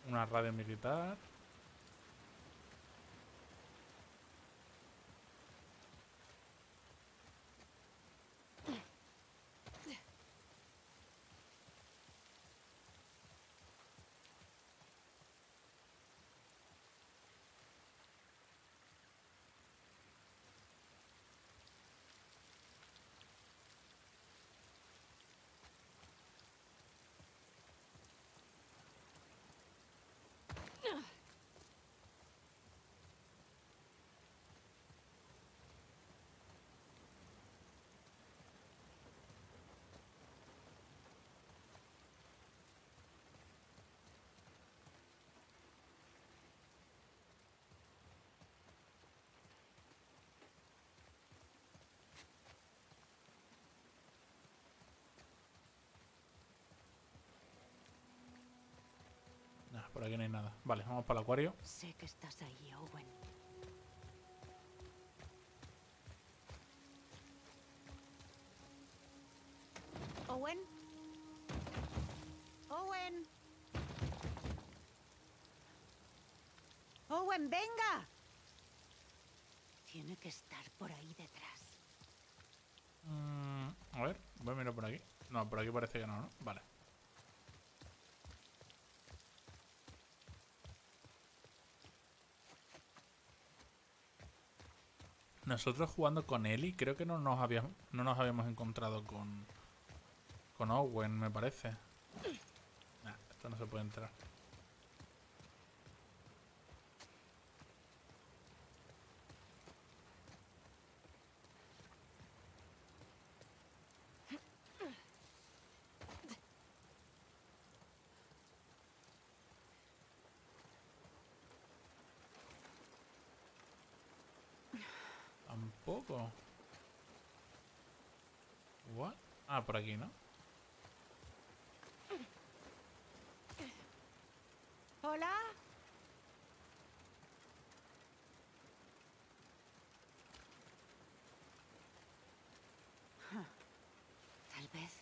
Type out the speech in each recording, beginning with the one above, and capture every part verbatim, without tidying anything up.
Una radio militar. Nah, por aquí no hay nada. Vale, vamos para el acuario. Sé que estás ahí, Owen. ¿Owen? ¡Owen! ¡Owen, venga! Tiene que estar por ahí detrás. Mm, a ver, voy a mirar por aquí. No, por aquí parece que no, ¿no? Vale. Nosotros jugando con Ellie, creo que no nos habíamos, no nos habíamos encontrado con, con Owen, me parece. Nah, esto no se puede entrar. Tampoco. What? Ah, por aquí, ¿no? ¿Hola? Tal vez.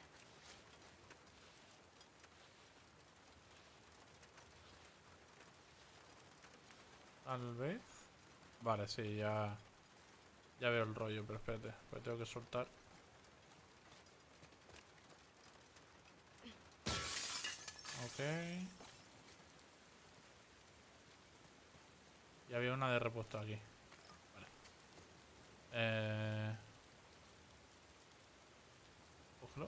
Tal vez. Vale, sí, ya... Ya veo el rollo, pero espérate. Pues tengo que soltar. Ok. Y había una de repuesto aquí. Vale. Eh... Cógelo.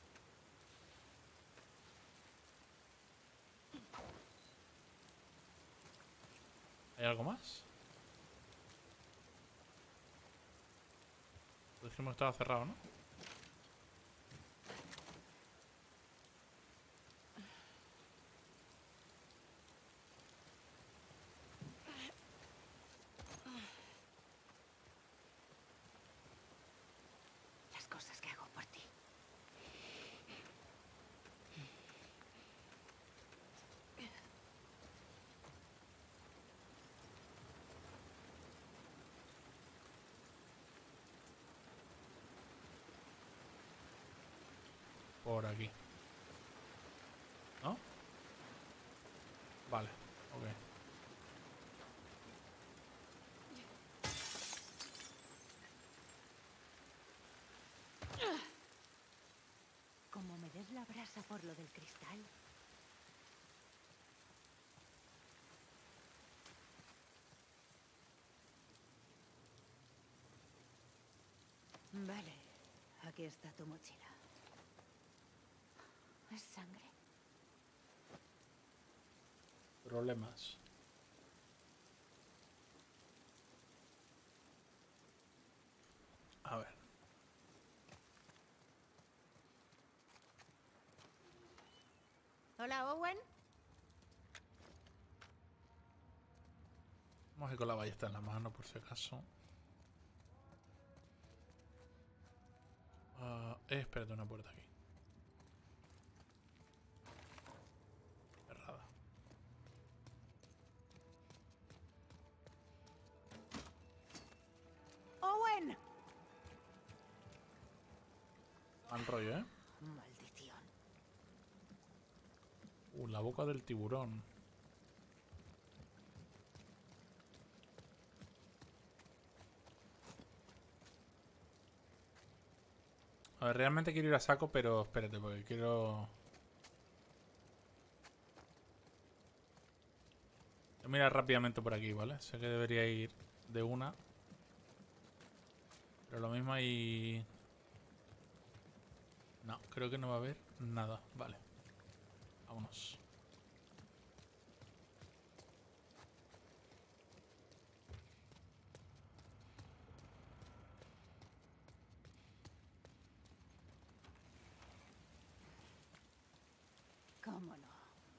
¿Hay algo más? Dijimos que estaba cerrado, ¿no? Las cosas que hago por ti. Por aquí. ¿No? Vale, ok. Como me des la brasa por lo del cristal. Vale, aquí está tu mochila. Es sangre. Problemas. A ver. Hola, Owen. Vamos a ir con la ballesta en la mano por si acaso. Uh, eh, espérate, una puerta aquí. Cerrada. ¡Owen! Mal rollo, ¿eh? Maldición. Uh, la boca del tiburón. A ver, realmente quiero ir a saco, pero espérate, porque quiero... Voy a mirar rápidamente por aquí, ¿vale? Sé que debería ir de una. Pero lo mismo hay... No, creo que no va a haber nada. Vale. Vámonos. ¿Cómo no?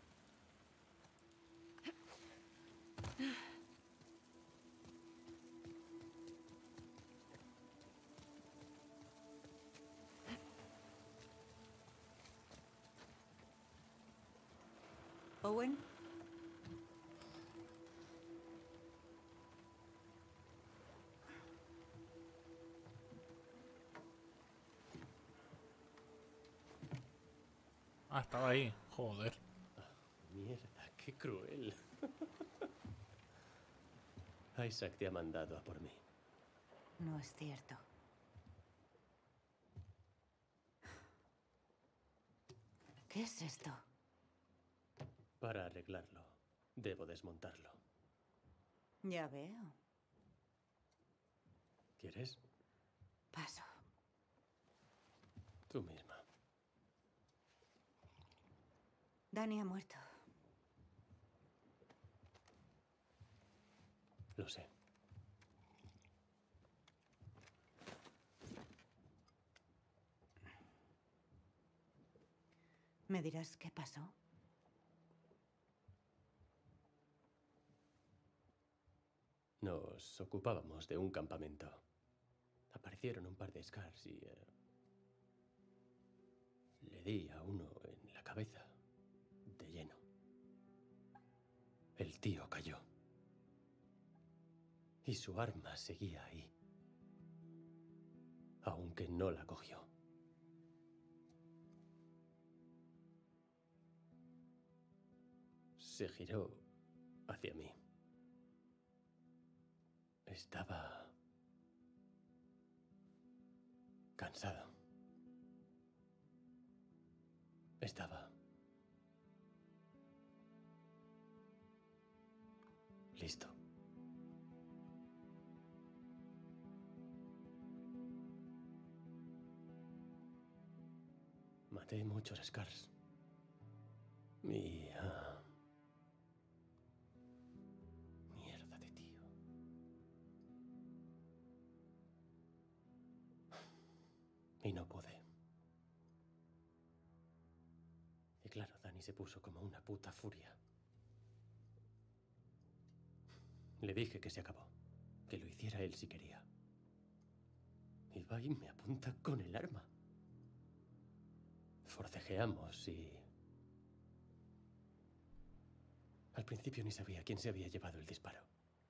Owen, Ah, estaba ahí. Joder. Mierda, qué cruel. Isaac te ha mandado a por mí. no es cierto. ¿Qué es esto? Para arreglarlo, debo desmontarlo. Ya veo. ¿Quieres? Paso. Tú misma. Dani ha muerto. Lo sé. ¿Me dirás qué pasó? Nos ocupábamos de un campamento. Aparecieron un par de Scars y... eh, le di a uno en la cabeza. De lleno. El tío cayó. Y su arma seguía ahí. Aunque no la cogió. Se giró hacia mí. Estaba cansado. Estaba listo. Maté muchos Scars. Mi... ah, mierda de tío. Y no pude. Y claro, Dani se puso como una puta furia. Le dije que se acabó. Que lo hiciera él si quería. Y va y me apunta con el arma. Forcejeamos y... Al principio ni sabía quién se había llevado el disparo.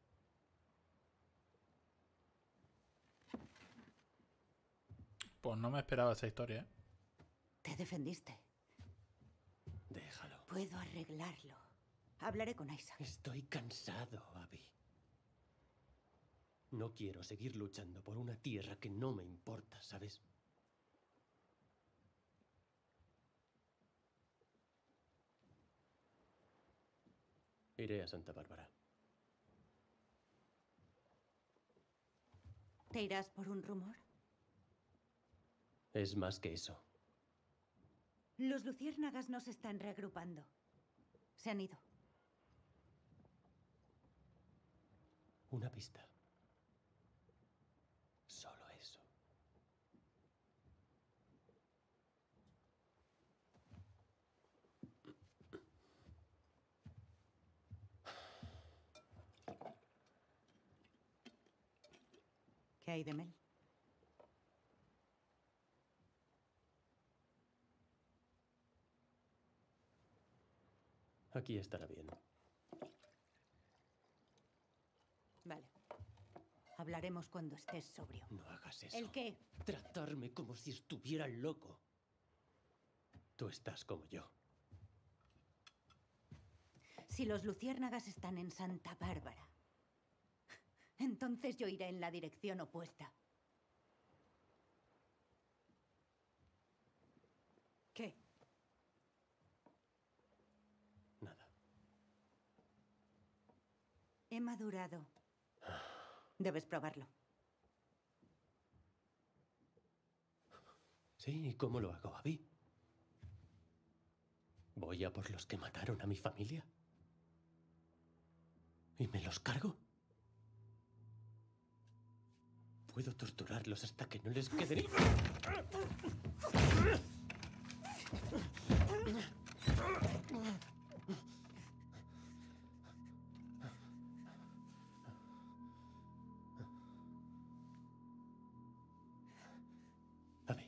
Pues no me esperaba esa historia, ¿eh? Te defendiste. Déjalo. Puedo arreglarlo. Hablaré con Isaac. Estoy cansado, Abby. No quiero seguir luchando por una tierra que no me importa, ¿sabes? Iré a Santa Bárbara. ¿Te irás por un rumor? Es más que eso. Los luciérnagas no se están reagrupando. Se han ido. Una pista. Solo eso. ¿Qué hay de Mel? Aquí estará bien. Vale. Hablaremos cuando estés sobrio. No hagas eso. ¿El qué? Tratarme como si estuviera loco. Tú estás como yo. Si los luciérnagas están en Santa Bárbara, entonces yo iré en la dirección opuesta. ¿Qué? Nada. He madurado. Debes probarlo. Sí, ¿y cómo lo hago, Abby? ¿Voy a por los que mataron a mi familia? ¿Y me los cargo? Puedo torturarlos hasta que no les quede ni... Abby.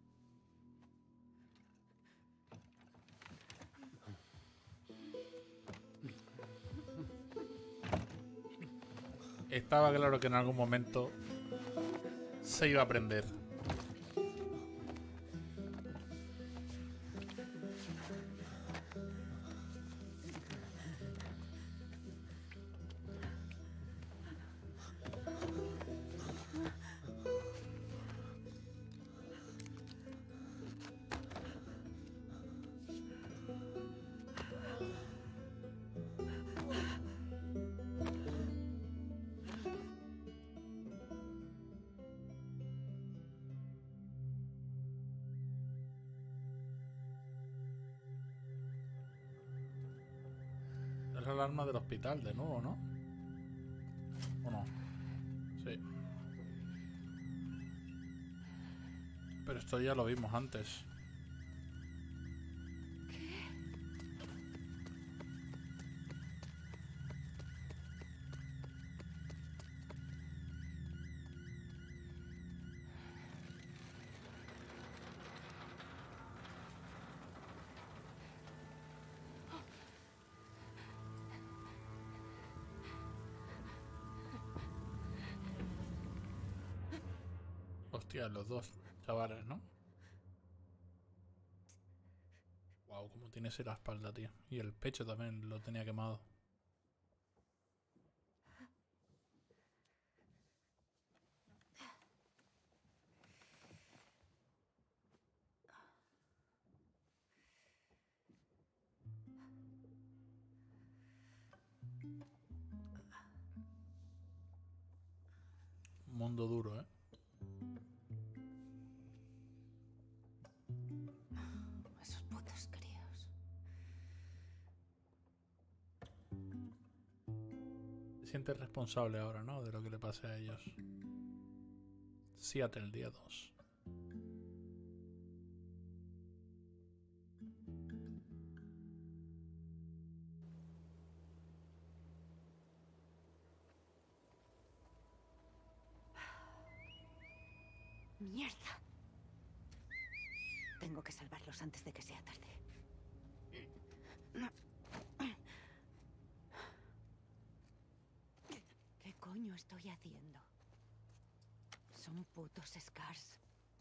Estaba claro que en algún momento se iba a aprender. Es la alarma del hospital de nuevo, ¿no? ¿O no? Sí. Pero esto ya lo vimos antes. Hostia, los dos chavales, ¿no? Wow, cómo tiene ese la espalda, tío. Y el pecho también lo tenía quemado. Mundo duro, ¿eh? Esos putos críos. Se siente responsable ahora, ¿no? De lo que le pase a ellos. Seattle, día dos. ¡Mierda! Tengo que salvarlos antes de que sea tarde. ¿Qué coño estoy haciendo? Son putos Scars.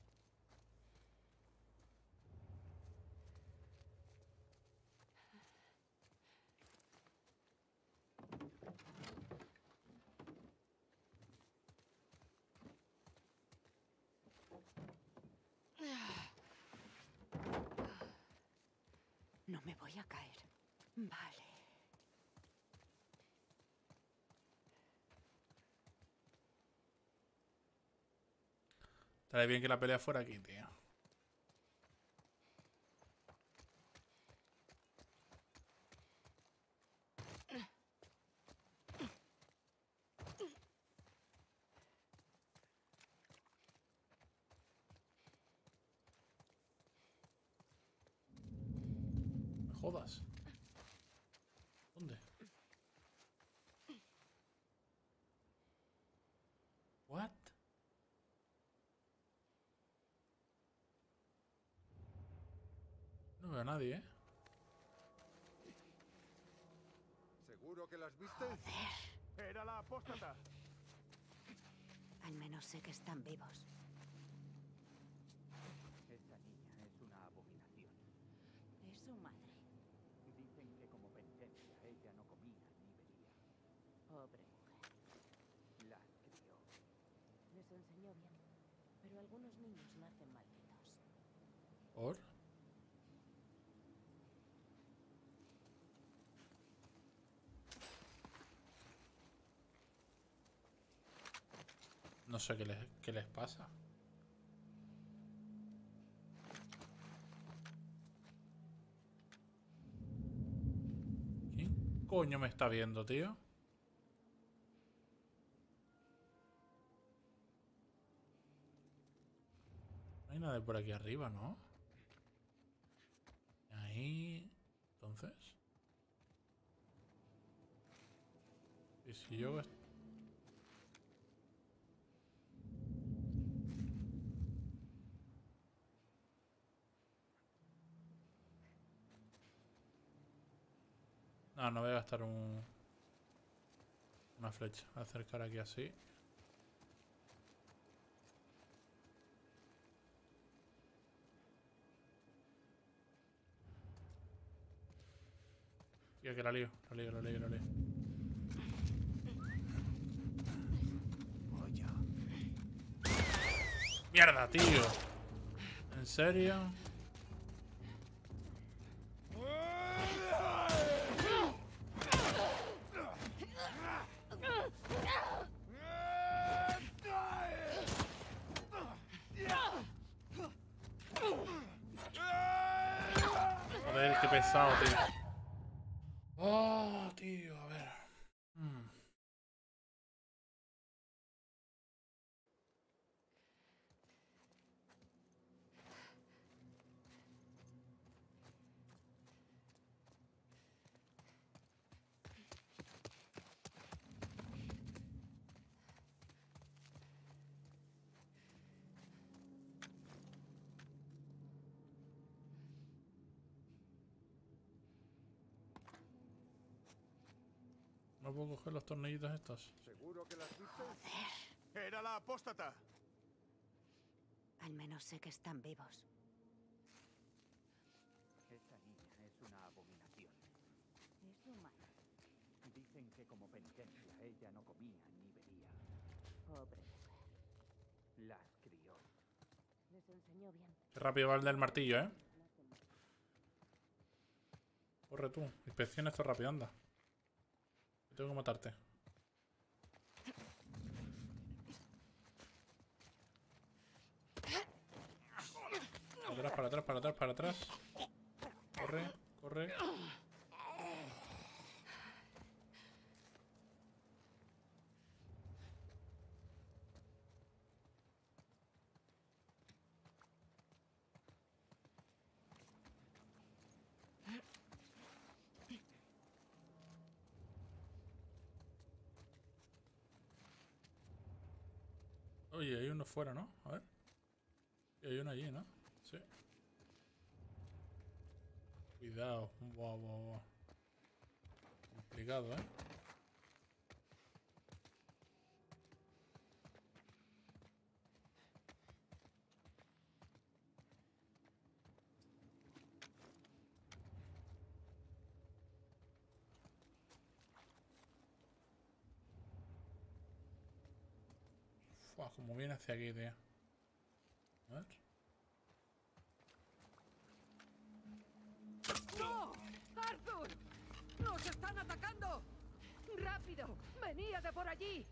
No me voy a caer. Vale. Estaría bien que la pelea fuera aquí, tío. Me jodas. ¿Dónde? What? No veo a nadie, ¿eh? ¿Seguro que las viste? Joder. Era la apóstata. Al menos sé que están vivos. Esa niña es una abominación. Es su madre. Dicen que como penitencia ella no comía ni bebía. Pobre mujer. La crió. Les enseñó bien, pero algunos niños nacen malditos. ¿Por? sé qué les, qué les pasa. ¿Quién coño me está viendo, tío? No hay nada por aquí arriba, ¿no? Ahí... Entonces... ¿Y si yo... No, no voy a gastar un... una flecha. Voy a acercar aquí así. Tío, que la lío, la lío, la lío, la lío. ¡Mierda, tío! ¿En serio? Joder, qué pesado, tío. Oh, tío, a ver. Mm. ¿No puedo coger los tornillitos estos? ¿Seguro que las viste? ¡Era la apóstata! Al menos sé que están vivos. Esa niña es una abominación. Es humana. Dicen que como penitencia ella no comía ni bebía. Pobre mujer. Las crió. Les enseñó bien. Qué rápido va el del martillo, ¿eh? Corre tú. Inspecciona esto rápido, anda. Tengo que matarte. Para atrás, para atrás, para atrás, para atrás. Corre, corre. Oye, hay uno fuera, ¿no? A ver. Sí, hay uno allí, ¿no? Sí. Cuidado. Wow, wow, wow. Complicado, ¿eh? Fua, como viene hacia aquí, tío. A ver. ¡No! ¡Arthur! ¡Nos están atacando! ¡Rápido! ¡Venía de por allí!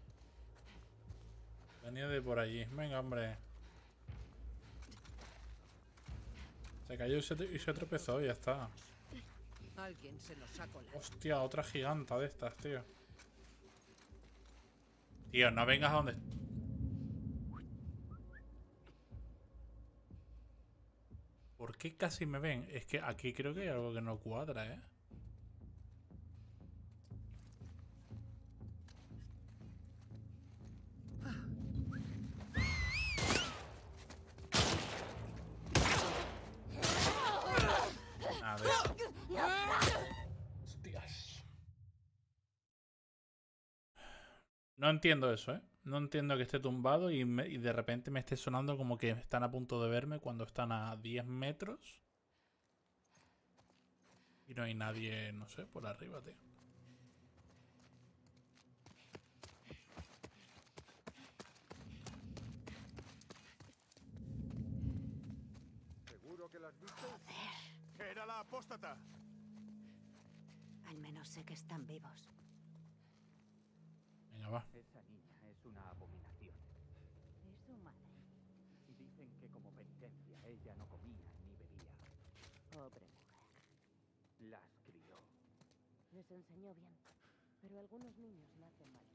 Venía de por allí. Venga, hombre. Se cayó y se, y se tropezó y ya está. Alguien se nos ha colado. Hostia, otra giganta de estas, tío. Tío, no vengas a donde... ¿Por qué casi me ven? Es que aquí creo que hay algo que no cuadra, ¿eh? A ver. Hostias. No entiendo eso, ¿eh? No entiendo que esté tumbado y, me, y de repente me esté sonando como que están a punto de verme cuando están a diez metros. Y no hay nadie, no sé, por arriba, tío. ¿Seguro que las viste? ¡Era la apóstata! Al menos sé que están vivos. Venga, va. Esa niña es una abominación. su madre. Dicen que como penitencia ella no comía ni bebía. Pobre mujer. Las crió. Les enseñó bien, pero algunos niños nacen malditos.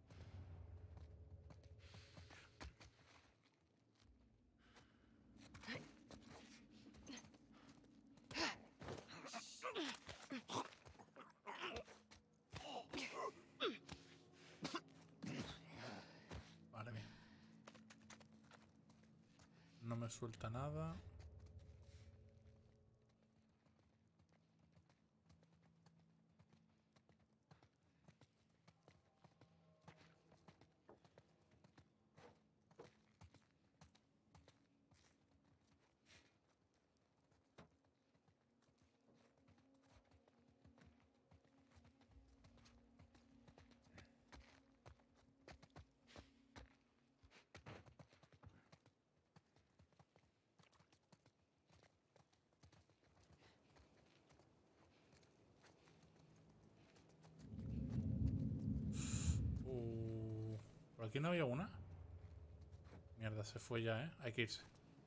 Vale, bien. No me suelta nada. Uh, ¿por aquí no había una? Mierda, se fue ya, ¿eh? Hay que irse.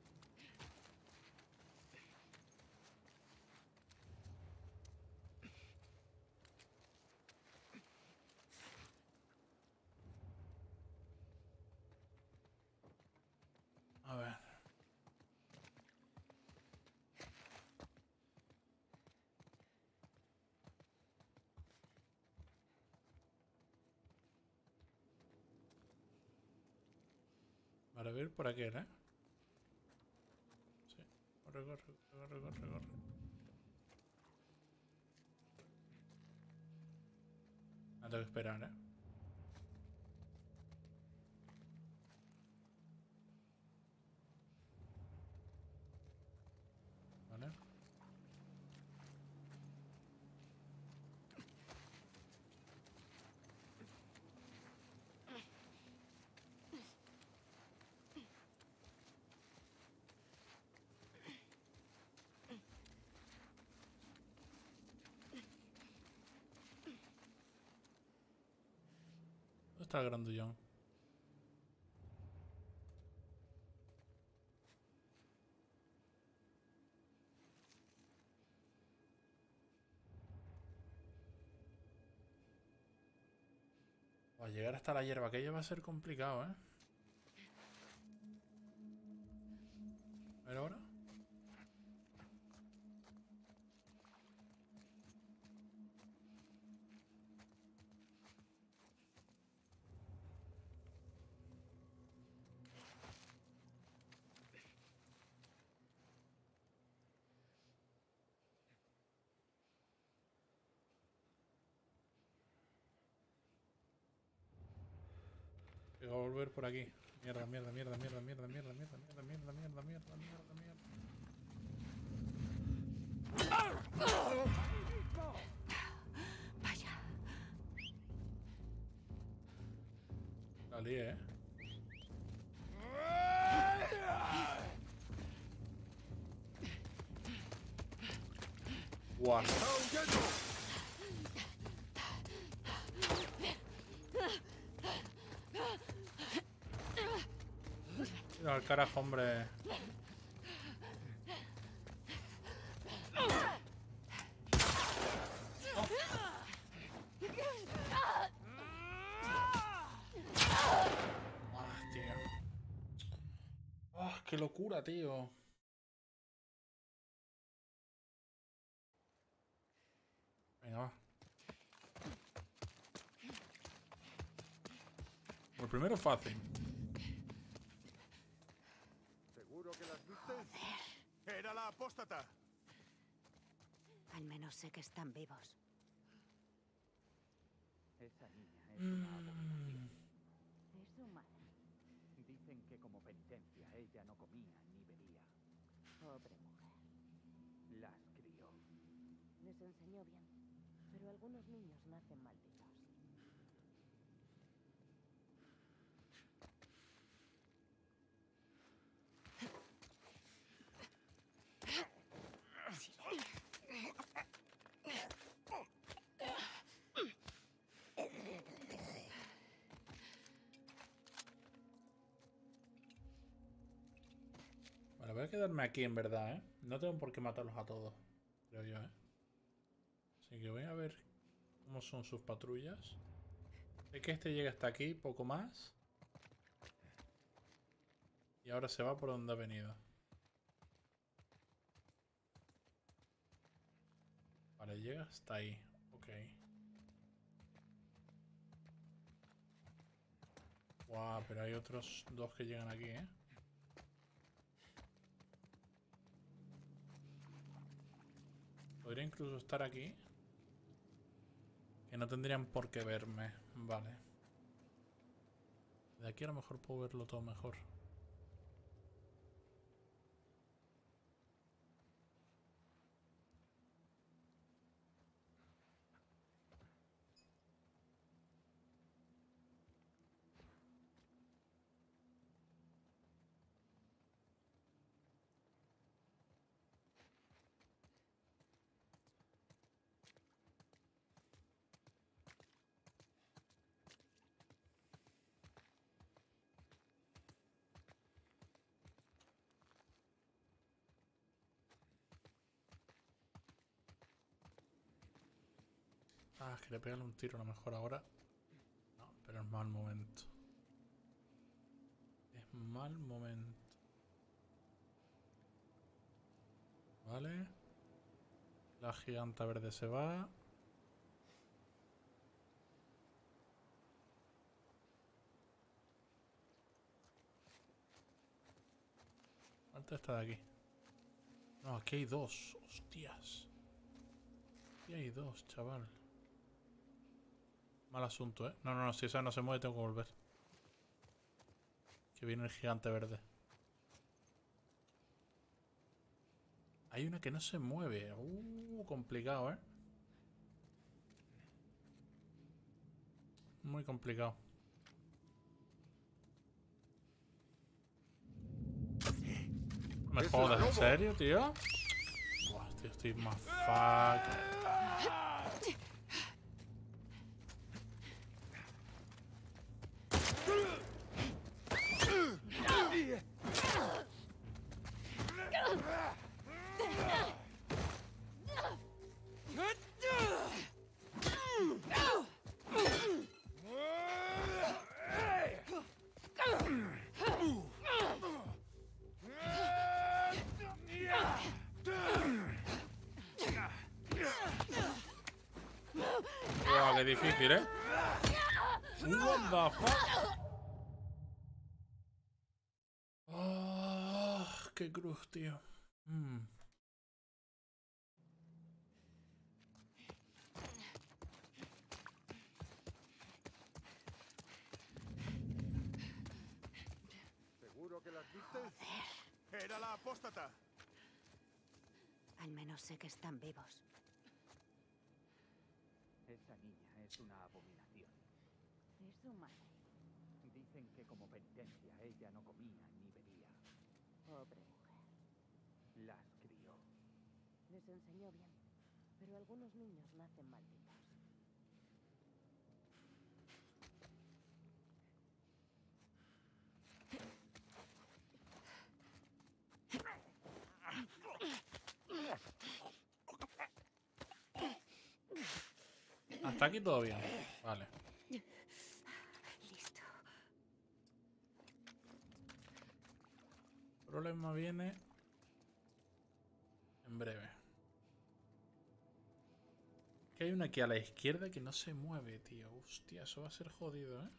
A ver. Vale, a ver por aquí, ¿eh? Sí. Corre, corre, corre, corre, corre. No tengo que esperar, ¿eh? Vale. ¿Dónde está el grandullón? Va a llegar hasta la hierba aquella va a ser complicado, ¿eh? A ver ahora. Tengo que volver por aquí. Mierda, mierda, mierda, mierda, mierda, mierda, mierda, mierda, mierda, mierda, mierda, mierda, mierda. Vaya. La lié, ¿eh? Guau. Mira al carajo, hombre. Ah, tío. Ah, qué locura, tío. Venga, va. El primero es fácil. ¿Seguro que las viste? Era la apóstata. Al menos sé que están vivos. Esa niña es una abominación. Es su madre. Dicen que como penitencia ella no comía ni bebía. Pobre mujer. Las crió. Les enseñó bien, pero algunos niños nacen malditos. quedarme aquí en verdad, ¿eh? No tengo por qué matarlos a todos, creo yo, ¿eh? Así que voy a ver cómo son sus patrullas. Sé que este llega hasta aquí, poco más. Y ahora se va por donde ha venido. Vale, llega hasta ahí. Ok. Guau, pero hay otros dos que llegan aquí, ¿eh? Podría incluso estar aquí. Que no tendrían por qué verme. Vale. De aquí a lo mejor puedo verlo todo mejor. Ah, quería pegarle un tiro a lo mejor ahora. No, pero es mal momento. Es mal momento. Vale. La giganta verde se va. Falta esta de aquí. No, aquí hay dos. Hostias. Aquí hay dos, chaval. Mal asunto, ¿eh? No, no, no. Si esa no se mueve, tengo que volver. Que viene el gigante verde. Hay una que no se mueve. Uh, complicado, ¿eh? Muy complicado. Me jodas, ¿en serio, tío? Buah, tío, estoy más fuck. Wow, qué difícil, ¿eh? What the fuck? Oh, qué cruz, tío. Mm. ¿Seguro que las viste? Era la apóstata. Al menos sé que están vivos. Esa niña es una abominación. Es su madre. Dicen que como penitencia ella no comía ni bebía. Pobre mujer. Las crió. Les enseñó bien. Pero algunos niños nacen malditos. Hasta aquí todo bien. Vale. Listo. El problema viene en breve. Que hay una aquí a la izquierda que no se mueve, tío. Hostia, eso va a ser jodido, ¿eh?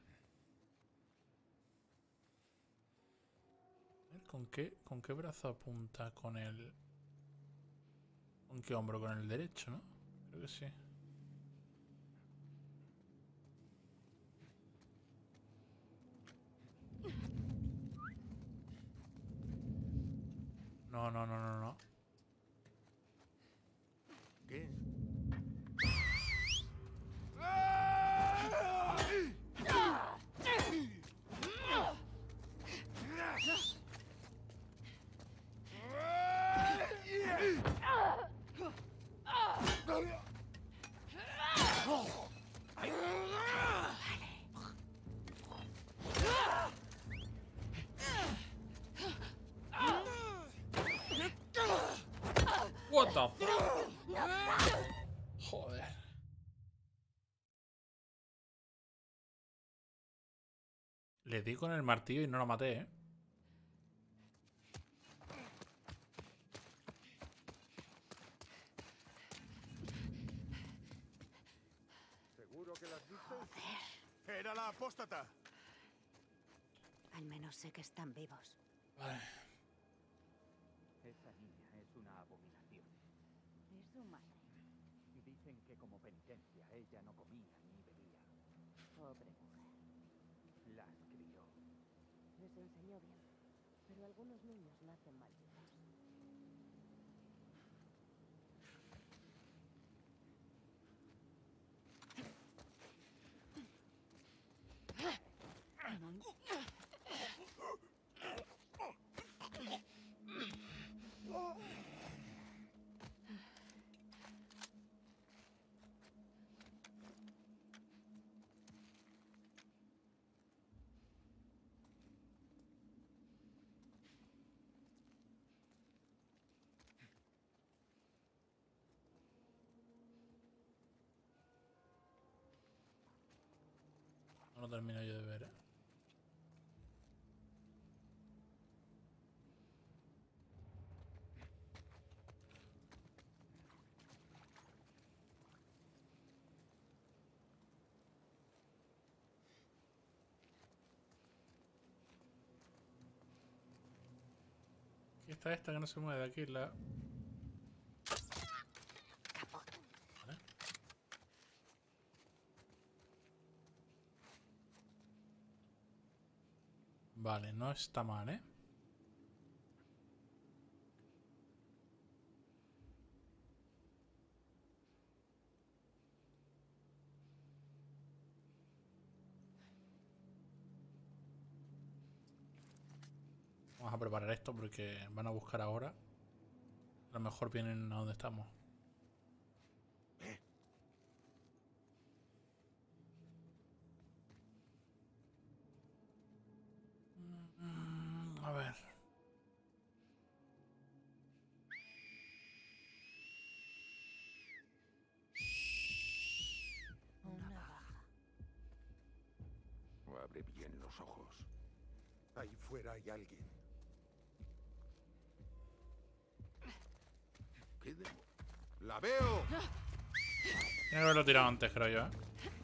A ver, ¿con qué, con qué brazo apunta? Con el... ¿Con qué hombro? Con el derecho, ¿no? Creo que sí. No, no, no, no, no. ¿Qué? the fuck? Joder. Le di con el martillo y no lo maté, ¿eh? ¿Seguro que las viste? Era la apóstata. Al menos sé que están vivos. Vale. Esa niña es una abominación. Es su madre. Dicen que como penitencia ella no comía ni bebía. Pobre mujer. Las crió. Les enseñó bien. Pero algunos niños nacen malditos. No lo termino yo de ver, ¿eh? Aquí está esta que no se mueve. Aquí la... Vale. Vale, no está mal, ¿eh? Vamos a preparar esto porque van a buscar ahora. A lo mejor vienen a donde estamos. Mm, A ver. Una baja. Abre bien los ojos. Ahí fuera hay alguien. ¿Qué demo- ¡La veo! Tiene que haberlo tirado antes, creo yo, ¿eh?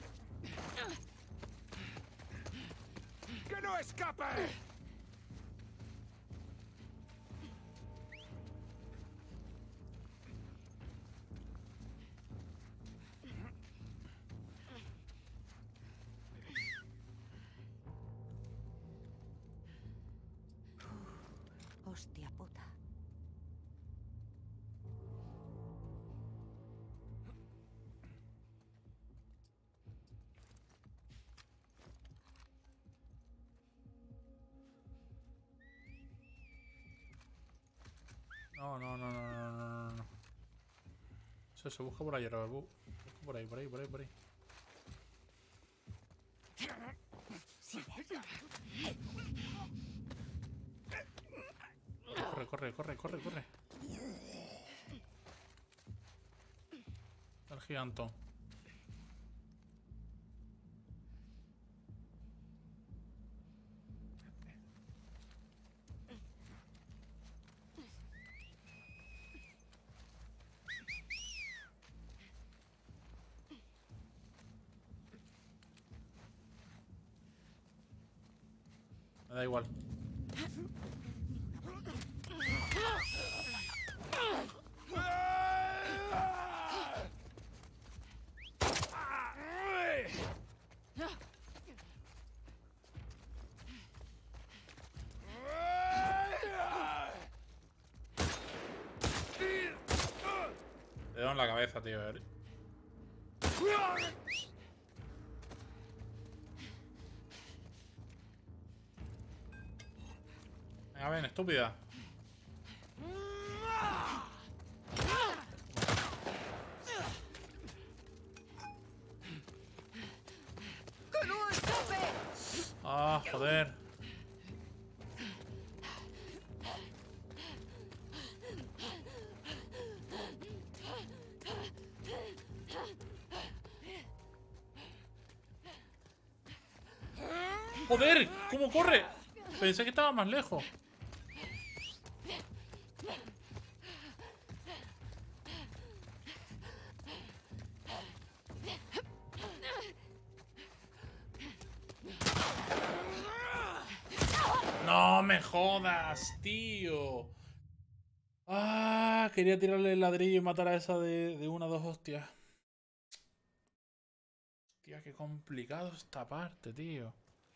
¡Que no escape! Hostia puta. No, no, no, no, no, no, no. Eso se busca por ahí, ahora, bu- busca por ahí, por ahí, por ahí, por ahí. Corre, corre, corre, corre, corre. El gigantón. Me da igual. Le doy en la cabeza, tío. eh. Venga, ven, estúpida. ¡Que no escape! Ah, joder. ¡Joder! ¿Cómo corre? Pensé que estaba más lejos. No me jodas, tío. Ah, quería tirarle el ladrillo y matar a esa de, de una o dos hostias. Hostia, qué complicado esta parte, tío.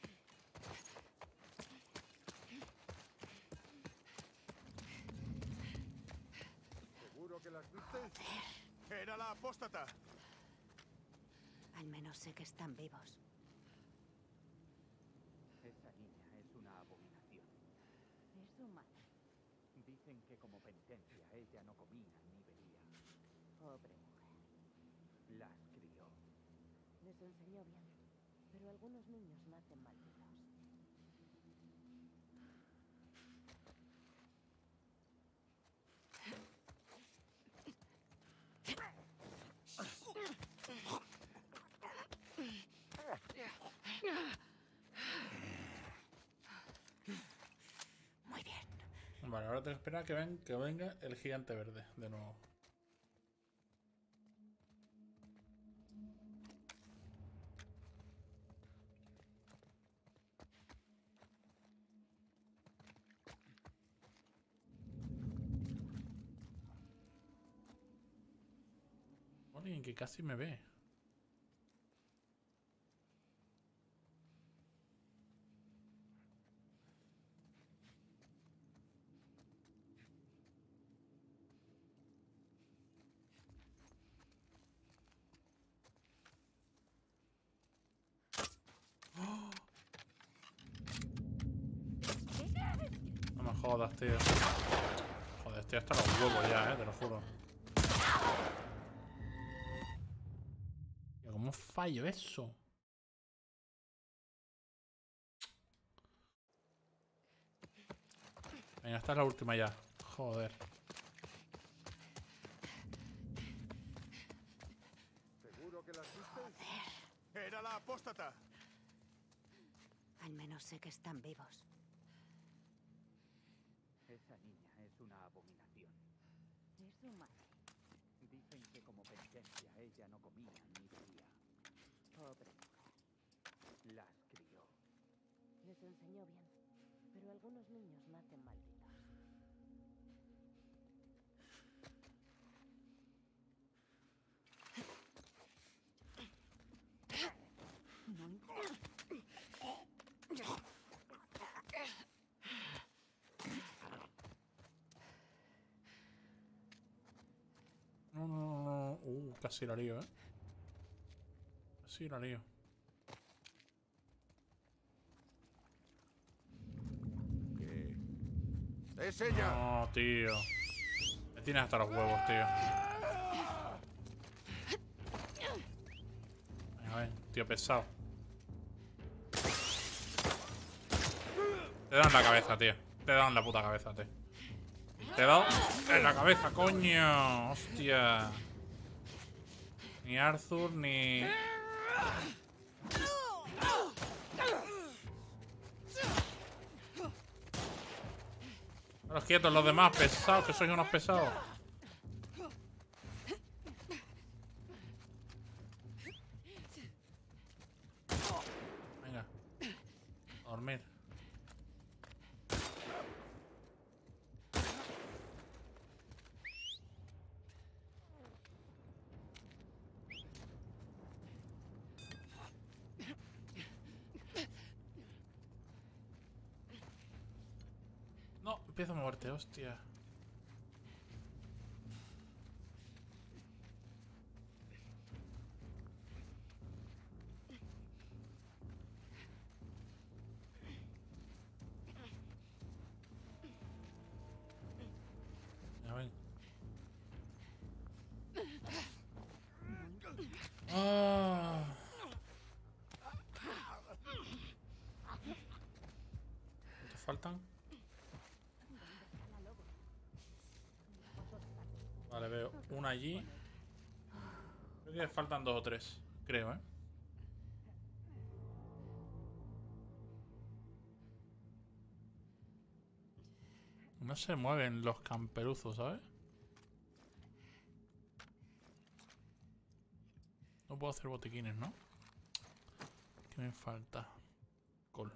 ¿Seguro que las viste? Era la apóstata. Al menos sé que están vivos. Esa niña es una abominación. Es su madre. Dicen que como penitencia ella no comía ni bebía. Pobre mujer. Las crió. Les enseñó bien. Pero algunos niños nacen malditos. Muy bien. Vale, ahora tengo que esperar a que, ven, que venga el gigante verde de nuevo. Alguien que casi me ve. No me jodas, tío. Joder, estoy hasta los huevos ya, eh, te lo juro. Tío, ¿cómo fallo eso? Venga, esta es la última ya. Joder. ¿Seguro que las viste? Era la apóstata. Al menos sé que están vivos. Esa niña es una abominación. Es su madre. Dicen que como penitencia ella no comía ni bebía. Pobre mujer. Las crió. Les enseñó bien. Pero algunos niños nacen malditos. No, no, no, no. Uh, casi la lío, eh. Casi la lío. ¿Qué? ¡Es ella! No, tío. Me tienes hasta los huevos, tío. Venga, ven, tío pesado. Te dan en la cabeza, tío. Te dan en la puta cabeza, tío. Te he dado en la cabeza, coño. Hostia. Ni Arthur, ni... Los quietos, los demás, pesados, que sois unos pesados. Venga. A dormir. No, empiezo a moverte, hostia. Ya ven. Ah. ¿Cuántos faltan? Vale, veo una allí. Creo que faltan dos o tres. Creo, ¿eh? No se mueven los camperuzos, ¿sabes? No puedo hacer botiquines, ¿no? ¿Qué me falta? Col.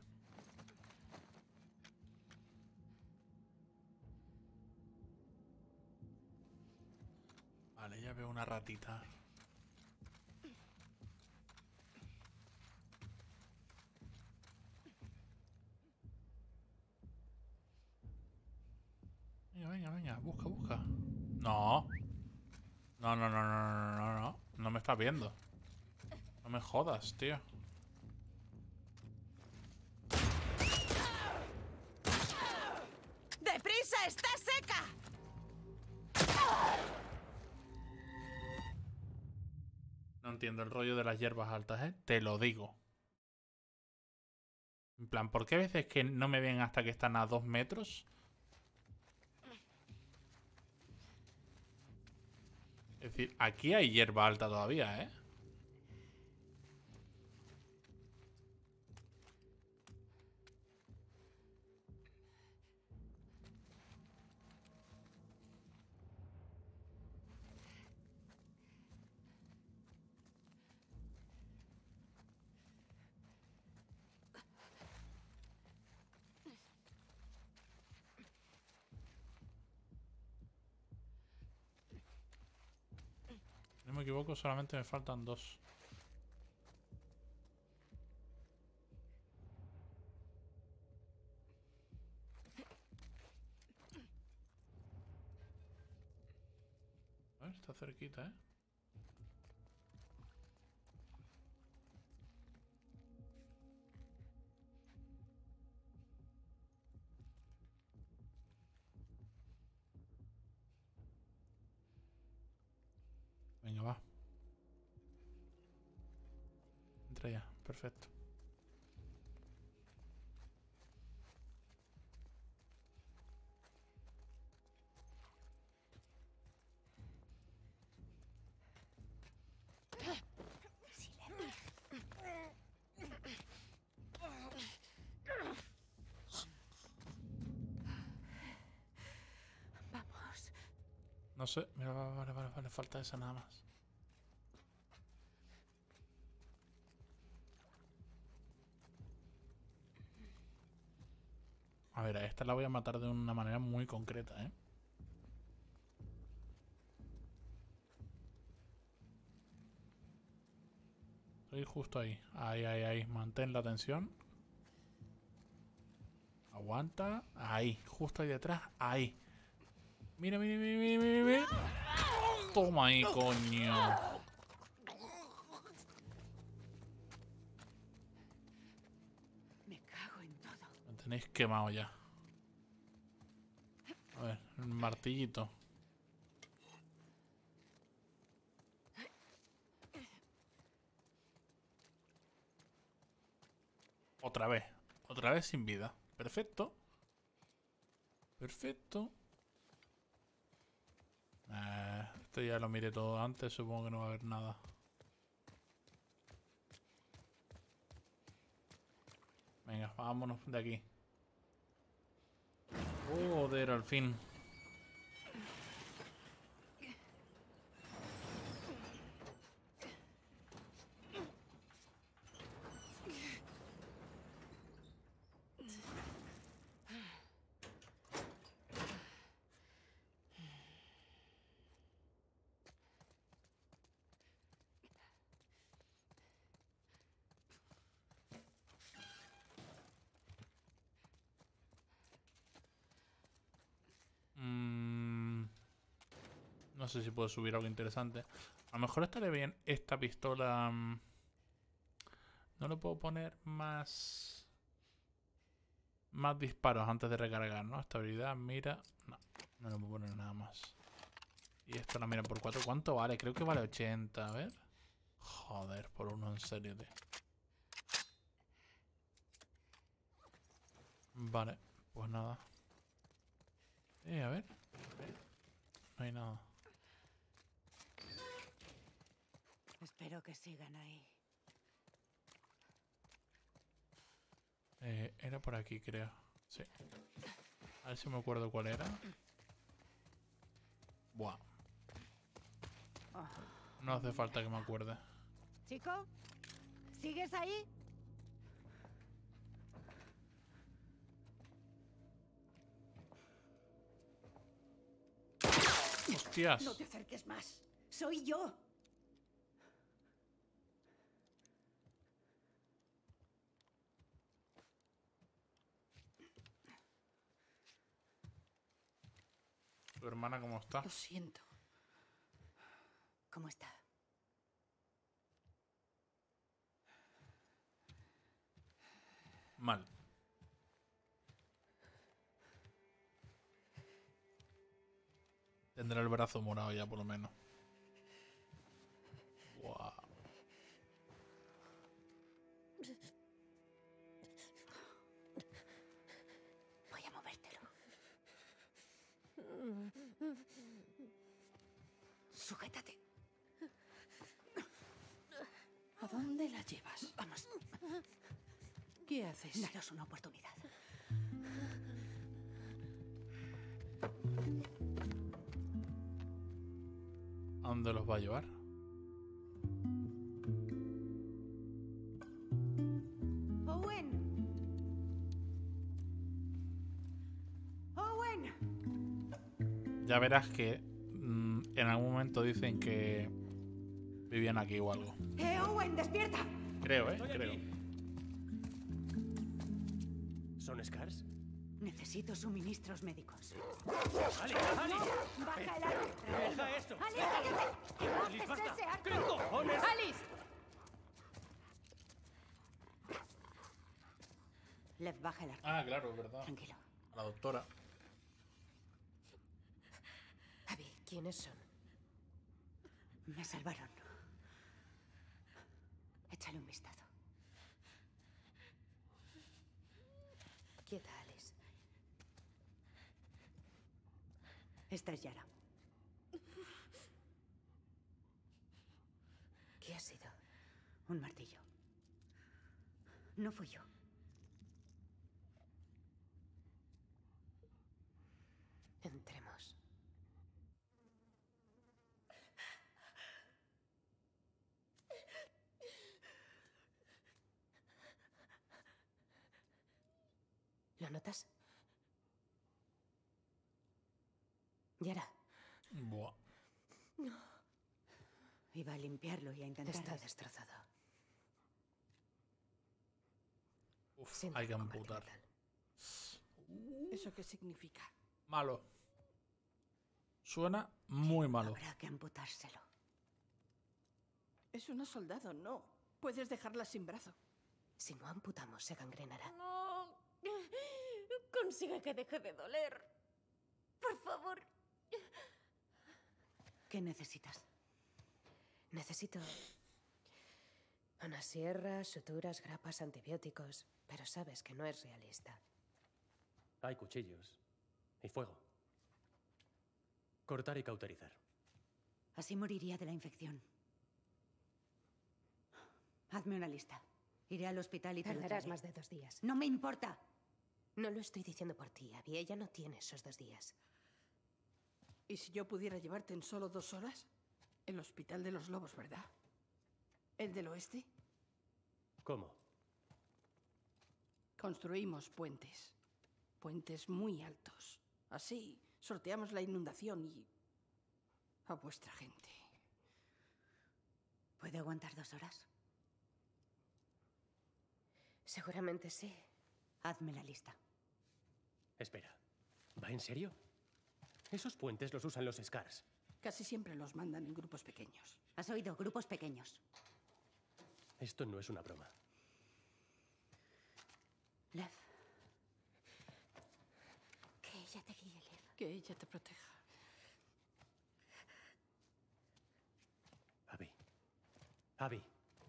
Vale, ya veo una ratita. Venga, venga, venga, busca, busca. No. No, no, no, no, no, no, no. No me estás viendo. No me jodas, tío. ¡Deprisa! ¡Está seca! No entiendo el rollo de las hierbas altas, ¿eh? Te lo digo. En plan, ¿por qué a veces que no me ven hasta que están a dos metros? Es decir, aquí hay hierba alta todavía, ¿eh? Si no me equivoco, solamente me faltan dos. A ver, está cerquita, ¿eh? Venga, va. Entra ya, perfecto. Vamos. No sé, mira, vale, vale, vale, vale, falta esa nada más. A ver, a esta la voy a matar de una manera muy concreta, ¿eh? Estoy justo ahí. Ahí, ahí, ahí. Mantén la tensión. Aguanta. Ahí. Justo ahí detrás. Ahí. Mira, mira, mira, mira, mira, mira. Toma ahí, coño. Me cago en todo. Me tenéis quemado ya. A ver, el martillito. Otra vez. Otra vez sin vida. Perfecto. Perfecto. Eh, esto ya lo miré todo antes. Supongo que no va a haber nada. Venga, vámonos de aquí. Joder, al fin. No sé si puedo subir algo interesante. A lo mejor estaría bien esta pistola. No le puedo poner más... Más disparos antes de recargar, ¿no? Estabilidad, mira... No, no le puedo poner nada más. Y esto la mira por cuatro. ¿Cuánto vale? Creo que vale ochenta. A ver. Joder, por uno, en serio, tío. Vale, pues nada. Eh, a ver. No hay nada. Espero que sigan ahí. Eh, era por aquí, creo. Sí. A ver si me acuerdo cuál era. Buah. No hace falta que me acuerde. ¿Chico? ¿Sigues ahí? ¡Hostias! No te acerques más. Soy yo. ¿Tu hermana cómo está? Lo siento. ¿Cómo está? Mal. Tendrá el brazo morado ya, por lo menos. Wow. Voy a movértelo. Sujétate. ¿A dónde la llevas? Vamos. ¿Qué haces? Daros una oportunidad. ¿A dónde los va a llevar? Owen. Owen. Ya verás que mm, en algún momento dicen que vivían aquí o algo. ¡Eh, Owen, despierta! Creo, ¿eh? Estoy Creo. aquí. ¿Son Scars? Necesito suministros médicos. ¡Ali! ¡Ali! ¡Baja el arma! ¡Deja esto! ¡Alice, cállate! ¡Que ¡Alice, bajes basta! ese arma! ¿Qué cojones? ¡Alice! Lev, baja el arma. Ah, claro, es verdad. Tranquilo. A la doctora. Abby, ¿quiénes son? Me salvaron. Échale un vistazo. Quieta, Alice. Esta es Yara. ¿Qué ha sido? Un martillo. No fui yo. Entremos. ¿Lo notas? Yara, Buah. Iba a limpiarlo y a intentar... está destrozado. Uf, Siento hay que combate amputar. mental. ¿Eso qué significa? Malo. Suena muy malo. Habrá que amputárselo. Es una soldado, no. Puedes dejarla sin brazo. Si no amputamos, se gangrenará. No. Consigue que deje de doler. Por favor. ¿Qué necesitas? Necesito una sierra, suturas, grapas, antibióticos. Pero sabes que no es realista. Hay cuchillos. Y fuego. Cortar y cauterizar. Así moriría de la infección. Hazme una lista. Iré al hospital y te lo Tardarás traeré. más de dos días. No me importa. No lo estoy diciendo por ti, Abby. Ella no tiene esos dos días. ¿Y si yo pudiera llevarte en solo dos horas? El Hospital de los Lobos, ¿verdad? ¿El del oeste? ¿Cómo? Construimos puentes. Puentes muy altos. Así sorteamos la inundación y... a vuestra gente. ¿Puede aguantar dos horas? Seguramente sí. Hazme la lista. Espera. ¿Va en serio? Esos puentes los usan los Scars. Casi siempre los mandan en grupos pequeños. ¿Has oído? Grupos pequeños. Esto no es una broma. Lev. Que ella te guíe, Lev. Que ella te proteja. Abby. Abby.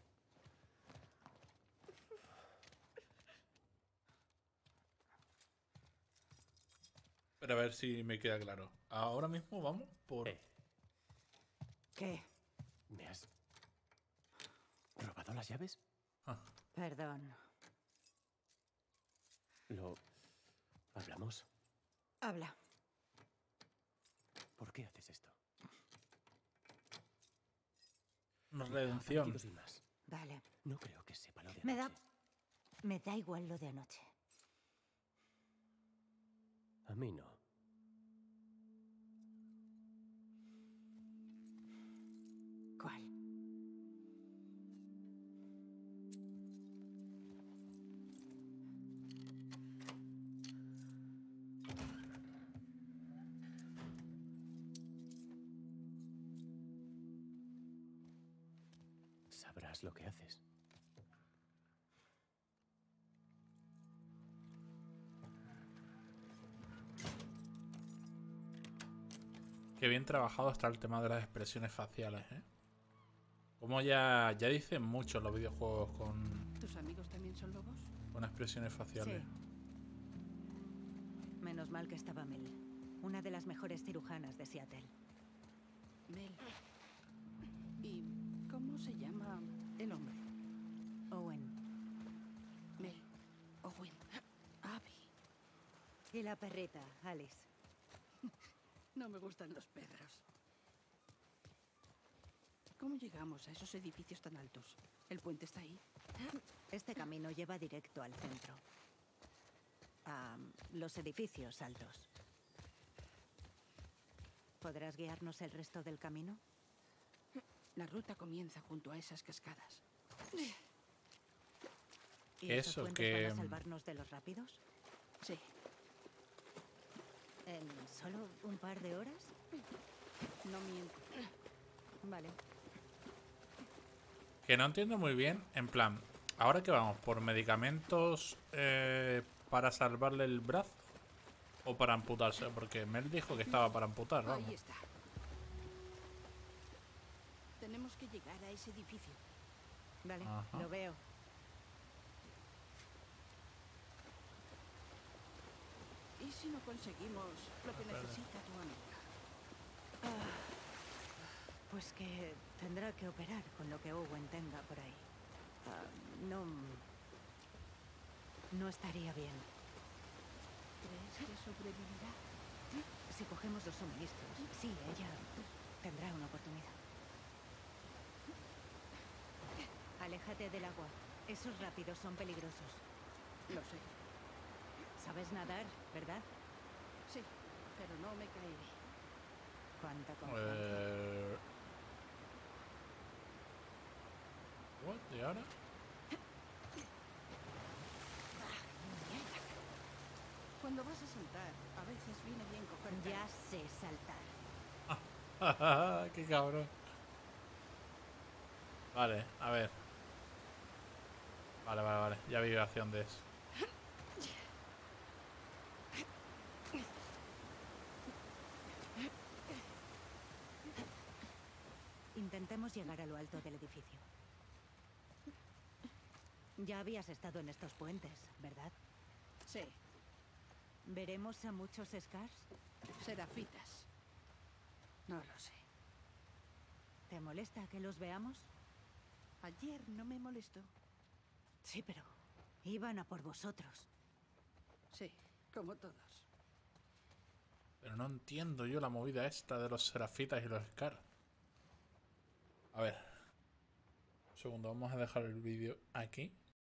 Pero a ver si me queda claro. Ahora mismo vamos por... Eh, ¿Qué? ¿me has robado las llaves? Ah, Perdón. Lo... ¿Hablamos? Habla. ¿Por qué haces esto? Una redención. Tranquilos y más. Vale. No creo que sepa lo de Me da... anoche. Me da igual lo de anoche. A mí no. ¿Cuál? Sabrás lo que haces. Qué bien trabajado está el tema de las expresiones faciales, ¿eh? Como ya, ya dicen mucho los videojuegos con, ¿Tus amigos también son lobos? con expresiones faciales. Sí. Menos mal que estaba Mel, una de las mejores cirujanas de Seattle. Mel. ¿Y cómo se llama el hombre? Owen. Mel. Owen. Abby. Y la perrita, Alice. No me gustan los perros. ¿Cómo llegamos a esos edificios tan altos? ¿El puente está ahí? Este camino lleva directo al centro. A los edificios altos. ¿Podrás guiarnos el resto del camino? La ruta comienza junto a esas cascadas. ¿Y esos Eso, puentes que- van a salvarnos de los rápidos? Sí. ¿En solo un par de horas? No miento. Vale. Que no entiendo muy bien, en plan, ¿ahora que vamos? ¿Por medicamentos eh, para salvarle el brazo? ¿O para amputarse? Porque Mel dijo que estaba para amputar, vamos. Ahí está. Tenemos que llegar a ese edificio. Vale, Ajá. lo veo. ¿Y si no conseguimos lo que Espera. necesita tu amiga? Ah, pues que tendrá que operar con lo que Owen tenga por ahí. Ah, no... No estaría bien. ¿Crees que sobrevivirá? Si cogemos los suministros, sí, ella tendrá una oportunidad. Aléjate del agua. Esos rápidos son peligrosos. Lo sé. ¿Sabes nadar, verdad? Sí, pero no me caeré. Cuánta confianza. Eh... What? ¿Y ahora? Cuando vas a saltar, a veces viene bien coger... Ya sé saltar. ¡Qué cabrón! Vale, a ver. Vale, vale, vale. Ya vi acción de eso. Intentemos llegar a lo alto del edificio. Ya habías estado en estos puentes, ¿verdad? Sí, ¿Veremos a muchos Scars? serafitas. No lo sé. ¿Te molesta que los veamos? Ayer no me molestó. Sí, pero iban a por vosotros. Sí, como todos. Pero no entiendo yo la movida esta de los serafitas y los Scar. A ver. Un segundo, vamos a dejar el vídeo aquí.